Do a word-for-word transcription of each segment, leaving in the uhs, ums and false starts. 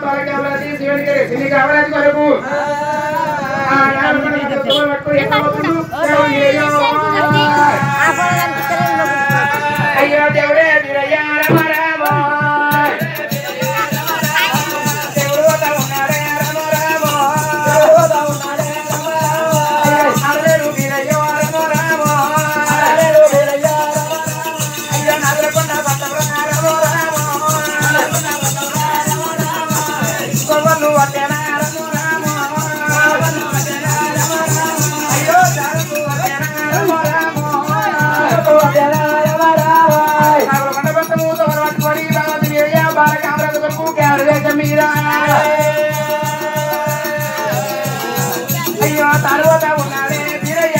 బాలకామరాజు శివునికి సిని కామరాజు కొరకు అయ్యో దేవుడే వీరయ్య రమ రామ దేవుడు ఉన్నాడే రమ రామ అరవేరు వీరయ్య రమ రామ అరవేరు వీరయ్య అయ్యో నగరకొండ పట్టణ రమ రామ కొవ్వలు వట్టెన రమ రామ అయ్యో జారు వట్టెన రమ రామ వట్టెన రమ రామ నగరకొండ పట్టము తోరవట్టుకొని బాలది వీరయ్య బాలకామరాజు కొరకు కేరళ మీద అయ్యో తర్వాత ఉన్నాడే వీరయ్య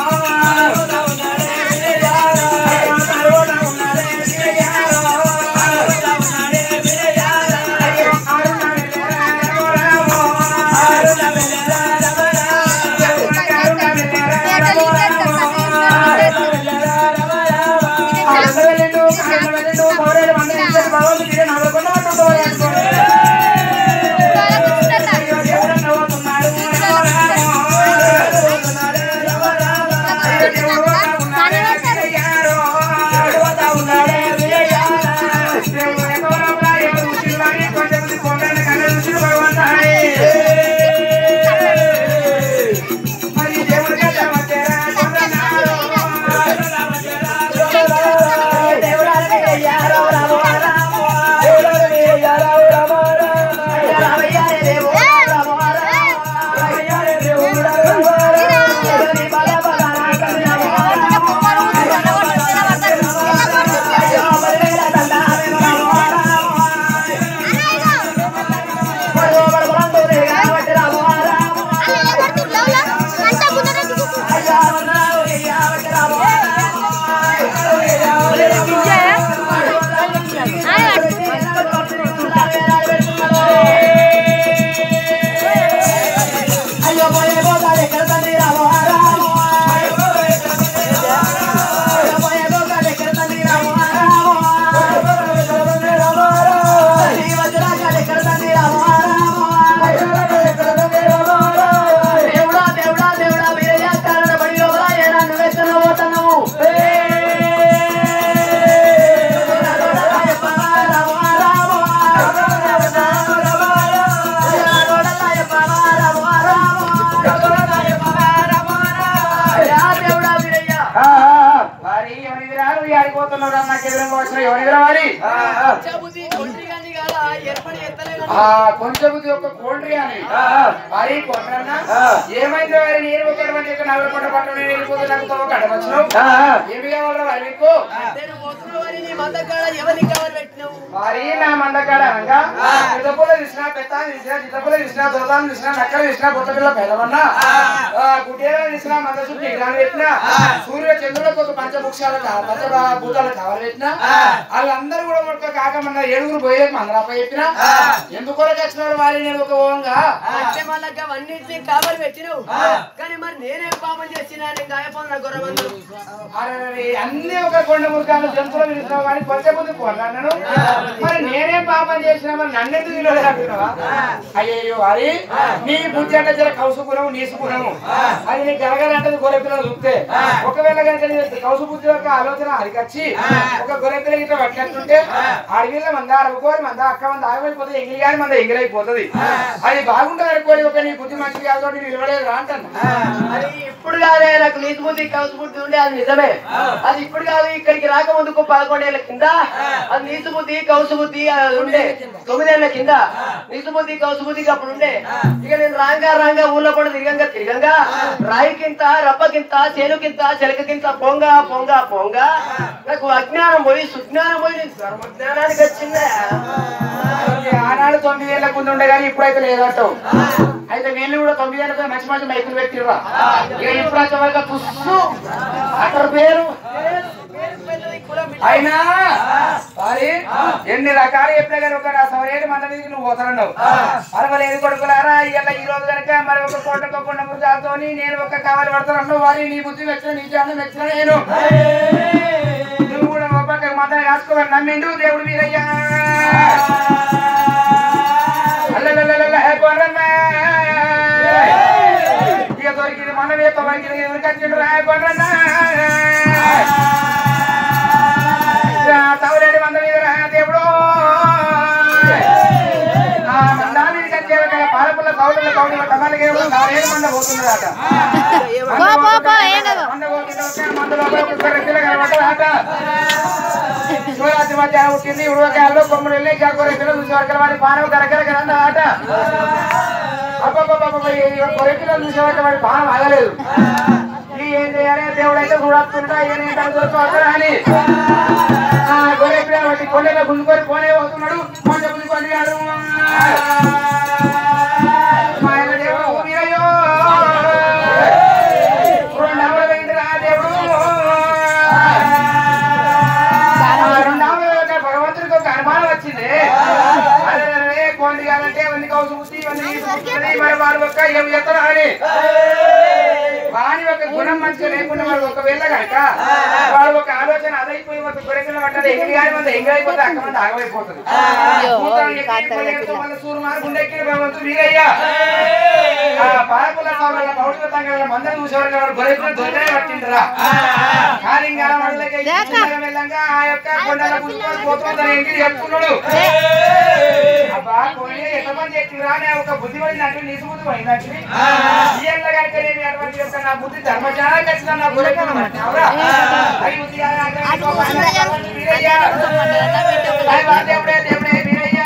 కొంచెం ఒక కోల్డ్రీ అని మరి కొండన్నా ఏమైందో వారి నీరు ఒకటి నగరకొండ పట్టణం వెళ్ళిపోతున్నా ఒక అడవచ్చు ఏమి కావాలో వారి మీకు మరి నా మందకాడ అనగా చిత్తపూల తీసిన పెత్తాన్ని తీసిన చిత్తపూల తీసిన దొరదాన్ని తీసిన నక్కలు తీసిన బొట్టపిల్ల పెదవన్నా గుడ్డేలో తీసిన మంద చుట్టూ ఎగ్రాలు పెట్టిన సూర్య చంద్రులకు ఒక పంచభుక్షాలు పంచభూతాలు కావాలి పెట్టిన వాళ్ళందరూ కూడా ఒక కాకమన్న ఏడుగురు పోయే మందరాప చెప్పిన ఎందుకు వచ్చిన వారి నేను ఒక ఓంగా అన్నింటినీ కావాలి పెట్టినవు కానీ మరి నేనే పాపం చేసినా నేను గాయపోయిన గొర్రె అన్ని ఒక కొండ ముఖాలు జంతువులు పిలుస్తున్నావు కానీ కొంచెం ముందు కొన్నాను మరి నేనేం పాపం చేసినా మరి నన్నెందుకు విలువలేకపోయినావా అయ్యో వారి నీ బుద్ధి అంటే జర కౌసుకున్నావు నీసుకున్నావు అది నీ గలగలంటే గొర్రె పిల్లలు చూస్తే ఒకవేళ కనుక కౌసు బుద్ధి యొక్క ఆలోచన అరికొచ్చి ఒక గొర్రె పిల్ల ఇట్లా పట్టినట్టుంటే అడవిలో మంద అడుకోని మంద అక్క మంద ఆగమైపోతే ఎంగిలి కానీ మంద ఎంగిలైపోతుంది అది బాగుంటుంది అనుకోని ఒక నీ బుద్ధి మంచిది కాదు నిలబడేది రా అంటాను అది ఇప్పుడు కాదే నాకు నీతి బుద్ధి కౌసు బుద్ధి ఉండే అది నిజమే అది ఇప్పుడు కాదు ఇక్కడికి రాకముందుకు పదకొండేళ్ల కింద అది నీతి బుద్ధి కౌసు బుద్ధి అది ఉండే తొమ్మిదేళ్ల కింద నీతి బుద్ధి కౌసు బుద్ధికి అప్పుడు ఉండే ఇక నేను రాంగా రాంగా ఊళ్ళో పడి తిరగంగా తిరగంగా రాయికింత రప్పకింత చేనుకింత చెలకకింత పొంగ పొంగ పొంగ నాకు అజ్ఞానం పోయి సుజ్ఞానం పోయి నేను ధర్మజ్ఞానానికి వచ్చిందా ఆనాడు తొమ్మిది ఏళ్ళ ముందు ఉండే కానీ ఇప్పుడైతే లేదంటావు అయితే వీళ్ళు కూడా తొమ్మిది ఏళ్ళతో మంచి మంచి మైకులు పెట్టిర్రా ఇక ఇప్పుడు వచ్చే పుస్తు అక్కడ పేరు అయినా మరి ఎన్ని రకాలు చెప్పినా కానీ ఒక సవరేడు మంది మీద నువ్వు పోతానన్నావు పర్వాలేదు కొడుకులారా ఇలా ఈ రోజు కనుక మరి ఒక కోట కొండ మురికాలతో నేను ఒక కావాలి పడతానన్నావు వారి నీ బుద్ధి మెచ్చిన నీ జానం మెచ్చిన నేను నువ్వు కూడా ఒక పక్క మాత్రం కాసుకోవాలి నమ్మిండు దేవుడు మీరయ్యా మంచి ఎవరికి వచ్చిండు రాయకుండా తవలేడు మంద మీద రా దేవుడు పాలపుల్ల కౌలుల కౌలు టమాలకి తవలేడు మంద పోతున్నాడట శివరాత్రి మధ్యాహ్నం పుట్టింది ఉడవకాయల్లో కొమ్ముడు వెళ్ళి కొరెక్కిలో చూసి వరకల వాడి పానం కరకర ఆట కొరెక్కిలో చూసే వరకు వాడి పానం ఆగలేదు ఏం చేయాలి దేవుడు అయితే చూడొస్తుంటా ఏం దొరకవద్దా అని గొరెక్కిలో వాటి కొండలో గుంజుకొని పోనే పోతున్నాడు కొండ గుంజుకొని ఆయన దేవుడు మీరయ్యో రెండు నవల వెండి రా దేవుడు భగవంతుడికి ఒక అనుమానం వచ్చింది అదే కొండి కాదంటే ఇవన్నీ కౌసు ఇవన్నీ మరి వాడు ఒక్క ఏమి చెప్తారా అని వాడి ఒక గుణం మంచిగా లేకుండా వాడు ఒకవేళ కనుక వాడు ఒక ఆలోచన అదైపోయి ఒక గురెక్కలు పడ్డది ఎంగి కానీ మంది ఎంగి అయిపోతే అక్క మంది ఆగమైపోతుంది సూరు మారు గుండెక్కి భగవంతుడు వీరయ్యా పాలకుల పౌడిక తంగల మందరం చూసేవారు వాడు గురెక్కలు దొరకనే పట్టిండ్రా కాలింగాల మండలకి వెళ్ళంగా ఆ యొక్క కొండల పుష్పాలు పోతుందని ఎంగి చెప్తున్నాడు అబ్బా పోయి ఎంతమంది చెప్తురా నే ఒక బుద్ధి పడినట్టు నీసు బుద్ధి పడినట్టు ఈయన కనుక ఏమి అటువంటి యొక్క నా బుద్ధి ధర్మశాల ఖచ్చితంగా నా గురెక్కలు పట్టినావురా అది బుద్ధి దేవుడే దేవుడే వీరయ్యా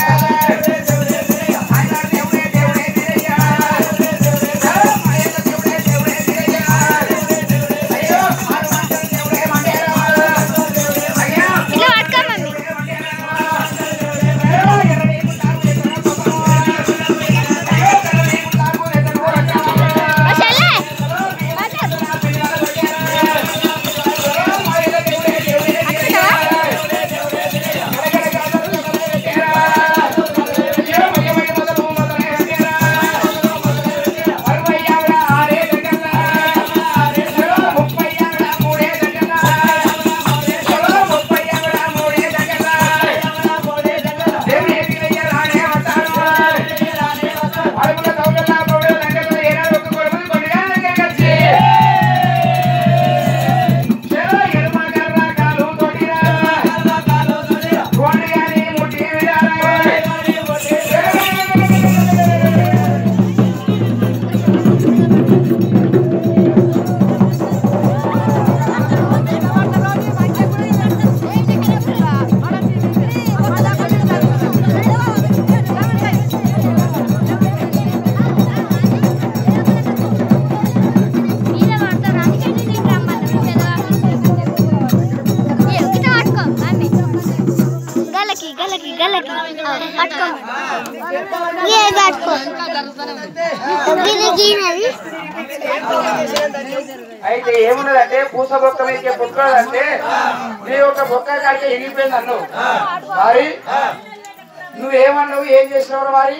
అయితే ఏమున్నదంటే పూస బొక్క మీద పుట్టుకోదంటే నీ ఒక బొక్క కాడికి ఎగిరిపోయింది అన్నావు మరి నువ్వేమన్నావు ఏం చేసినావు మరి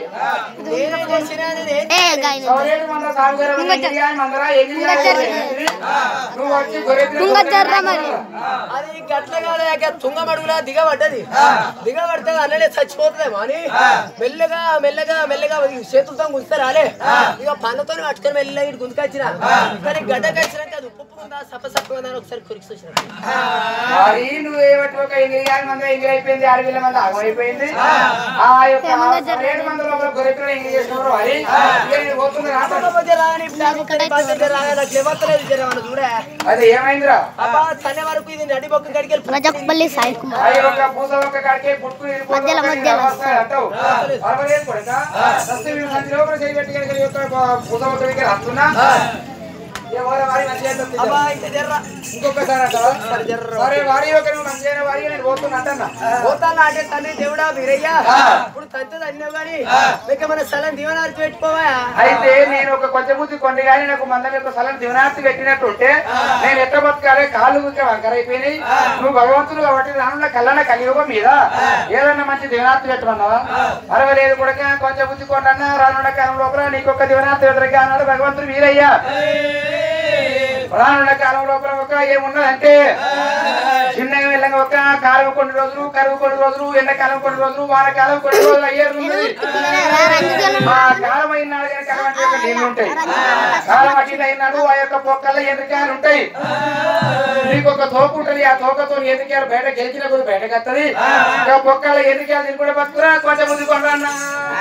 నువ్వు వచ్చి అది గట్లగా తుంగమడుగులా దిగబడ్డది దిగబడితే అన్ననే చచ్చిపోతుందేమో అని మెల్లగా మెల్లగా మెల్లగా చేతులతో గుంజుతారాలే ఇక పనుతో పట్టుకొని మెల్లగా ఇటు గుంతుకొచ్చిన కానీ గడ్డ కచ్చినాక అది ఉప్పు ఉందా సప్ప సప్ప ఉందా అని ఒకసారి కొరికి వచ్చిన నువ్వేమట్టి ఒక ఎనిమిది మంది ఎంగిల్ అయిపోయింది ఆరు వేల మంది ఆగమైపోయింది ఆ యొక్క ఏడు మంది లోపల గొర్రెలు ఎంగిల్ చేసినప్పుడు అది పోతుంది అది ఏమైందిరా తనే వరకు ఇది నడి బొక్క కడికి పూస ఒక్క కాడికి పుట్టుకు అంటావు లోపల చేయబెట్టి పూస ఒక్క దగ్గర వస్తున్నా ఇంకొకసారి అంటే తండ్రి దేవుడా వీరయ్యా ఇప్పుడు తండ్రి అన్నావు కానీ మీకు మన స్థలం దీవనార్తి పెట్టుకోవా అయితే నేను ఒక కొంచెం బుద్ధి కొండి కానీ నాకు మందం యొక్క స్థలం దీవనార్తి పెట్టినట్టుంటే నేను ఎట్ట బతకాలి కాళ్ళు వంకరైపోయినాయి నువ్వు భగవంతుడు కాబట్టి రానున్న కళ్ళన్న కలియుగం మీద ఏదన్నా మంచి దీవనార్తి పెట్టమన్నావా అరవలేదు కూడా కొంచెం బుద్ధి కొండన్నా రానున్న కాలం లోపల నీకొక దీవనార్తి ఎదురుగా అన్నాడు భగవంతుడు వీరయ్యా రానున్న కాలం లోపల ఒక ఏమున్నదంటే చిన్నగా వెళ్ళంగా ఒక కాలువ కొన్ని రోజులు కరువు కొన్ని రోజులు ఎండాకాలం కొన్ని రోజులు వానకాలం కొన్ని రోజులు అయ్యేది ఆ కాలం అయినాడు కానీ నీళ్ళు ఉంటాయి. కాలం అటు అయినాడు ఆ యొక్క పొక్కల్లో ఎండ్రికాయలు ఉంటాయి. నీకు ఒక తోక ఉంటది, ఆ తోకతో ఎండ్రికాయలు బయట గెలిచిన కొద్ది బయటకు వస్తుంది. పొక్కల ఎండ్రికాయలు తిని కూడా బతుకురా కొంచెం ముందు కొన్నా.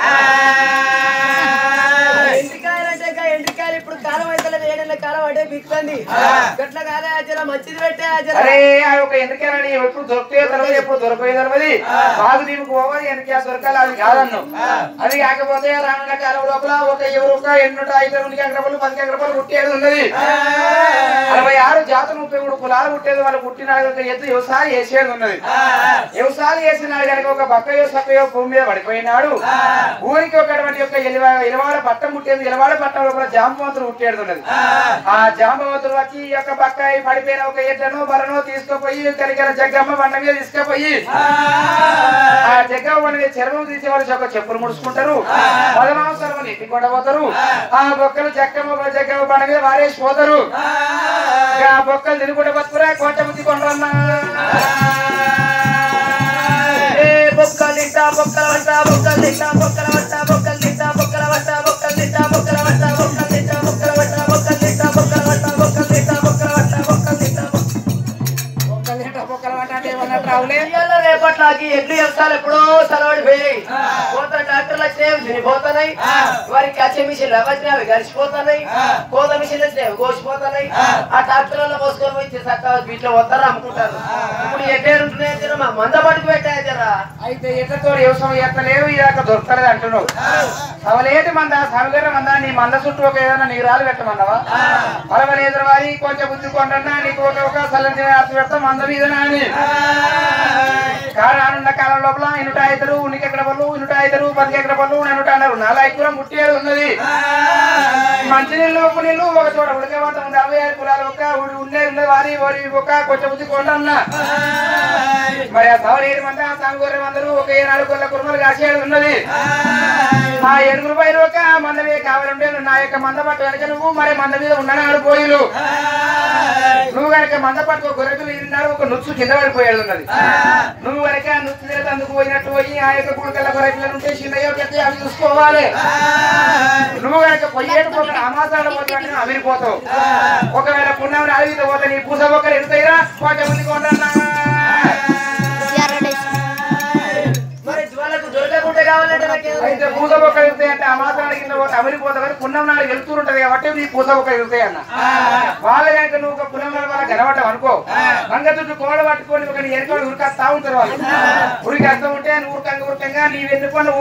ఎండ్రికాయలు అంటే ఎండ్రికాయలు ఇప్పుడు కాలం అయితే ఏడేళ్ళ కాలం అంటే బిక్కండి గట్ల కాదే ఆచర మంచిది పెట్టే ఆచర. అరే ఆ ఒక ఎండ్రికాయలని ఎప్పుడు దొరికే తర్వాత ఎప్పుడు దొరకలేదు తెలియదు. బాగు దీనికి పోవాలి ఎండ్రికాయ దొరకాలి అది కాదన్నాం. అది కాకపోతే రానున్న కాలం లోపల ఒక ఎవరు ఒక ఎన్నూట ఐదు ఎనిమిది ఎకరాలు పది ఎకరాలు పుట్టేది ఉన్నది. అరవై ఆరు జాతులు ముప్పై మూడు కులాలు పుట్టేది. వాళ్ళు పుట్టిన ఎత్తు వ్యవసాయం చేసేది ఉన్నది. వ్యవసాయం చేసినాడు కనుక ఒక బక్కయో సక్కయో భూమి మీద పడిపోయినాడు. ఊరికి ఒకటువంటి యొక్క ఇలవాడ పట్టం పుట్టేది. ఇలవాడ పట్టం లోపల జాంబవంతులు పుట్టేది ఉన్నది. ఆ జాంబవంతులు వచ్చి ఈ యొక్క బక్కాయి పడిపోయిన ఒక ఎడ్లను బరనో తీసుకుపోయి కరికర జగ్గమ్మ బండ మీద తీసుకుపోయి ఆ జగ్గమ్మ బండ మీద చర్మం తీసే వాళ్ళు ఒక చెప్పులు ముడుచుకుంటారు. పదమాంసాలు ఎట్టి కొట్టబోతారు. ఆ బొక్కలు జగ్గమ్మ జగ్గమ్మ బండ మీద వారేసి పోతారు. ఆ బొక్కలు తిరుగుంటే బతుకురా కోట బుద్ధి కొండరన్నా. బొక్కలు తింటా బొక్కల వంట బొక్కలు తింటా బొక్కల వంట బొక్కలు తింటా బొక్కల వంట బొక్కలు తింటా బొక్కల వంట బొక్కలు తింటా బొక్కల వంట బొక్కలు తింటా బొక్కల వంట బొక్కలు తింటా బొక్కల వంట బొక్కలు తింటా బొక్కల వంట అంటే ఏమన్నట్టు రావులే. రేపట్లాకి ఎడ్లు వ్యవసాయాలు ఎప్పుడో తలబడిపోయాయి. కోత ట్రాక్టర్లు వచ్చినాయి చనిపోతున్నాయి. వారికి కచ్చే మిషన్లు వచ్చినాయి అవి గడిచిపోతున్నాయి. కోత మిషన్లు వచ్చినాయి కోసిపోతున్నాయి. ఆ ట్రాక్టర్లలో పోసుకొని పోయి చక్కగా వీటిలో వస్తారు అమ్ముకుంటారు. ఇప్పుడు ఎడ్డేరు ఉంటున్నాయి మా మంద పట్టుకు పెట్టాయి జరా. అయితే ఎట్లతో వ్యవసాయం ఎత్తలేవు ఇదాక దొరకలేదు అంటున్నావు. అవలేటి మంద సమగర మంద నీ మంద చుట్టూ ఒక ఏదైనా నీకు రాలు పెట్టమన్నావా? పలవని ఎదురువారి కొంచెం బుద్ధి కొండన్నా నీకు ఒక ఒక సల్లని అర్థం పెడతా మంద మీదనా అని. కారణానున్న కాలం లోపల ఇనుట ఐదురు ఉనికి ఎక్కడ పళ్ళు ఇనుట ఐదురు పది ఎక్కడ పళ్ళు ఎనుట అన్నారు. నాలుగు ఎకరం ముట్టేది ఉన్నది. మంచినీళ్ళు ఉప్పు నీళ్ళు ఒక చోట ఉడికేవంత ఉంది. అరవై ఐదు కులాలు ఒక ఉండే ఉండే వారి ఓరి ఒక కొంచెం బుద్ధి కొండన్నా. మరి ఆ సవరేడు మంది ఆ సాగుగొర్రె మందరు ఒక ఏనాడు కొల్ల కుర్మలు కాసేది ఉన్నది. ఆ ఏడుగురు పైన ఒక మందమే కావాలంటే నా యొక్క మంద పట్టు కనుక నువ్వు మరి మంద మీద ఉన్నాడు పోయిలు. నువ్వు కనుక మంద పట్టుకో గొర్రెలు ఇరినాడు ఒక నుచ్చు కింద పడిపోయేది ఉన్నది. నువ్వు కనుక నుచ్చు మీద అందుకు పోయినట్టు పోయి ఆ యొక్క గుడికల్ల గొర్రెలు ఉంటే చిన్నయ్యో పెద్ద అవి చూసుకోవాలి. నువ్వు కనుక పొయ్యేటు పోక అమాసాలు పోతున్నట్టు అవిరిపోతావు. ఒకవేళ పుణ్యం అడిగితే పోతే నీ పూస ఒక్కరు ఎడుతాయిరా కొంచెం ముందు కొండన్నా. అయితే పూస బొక్క వెళ్తాయి అంటే ఆ మాత్రానికి కింద పోతే అమిరిపోతావు కానీ పుణ్యం నాడు వెళ్తుంటది కాబట్టి నీ పూస బొక్క వెళ్తాయి అన్న. వాళ్ళ కనుక నువ్వు ఒక పుణ్యం నాడు వాళ్ళ కనబడ్డావు అనుకో గంగ చుట్టూ కోడ పట్టుకొని ఒక ఎరుకోడు ఉరికేస్తా ఉంటారు. వాళ్ళు ఉరికేస్తా ఉంటే నువ్వు ఉరకంగా ఉరకంగా నీవు ఎన్నుకొని